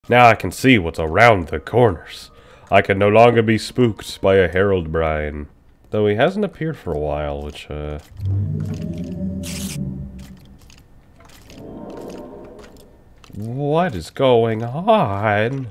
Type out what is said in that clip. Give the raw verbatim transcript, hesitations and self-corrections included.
Now I can see what's around the corners. I can no longer be spooked by a Herobrine. Though he hasn't appeared for a while, which, uh... what is going on?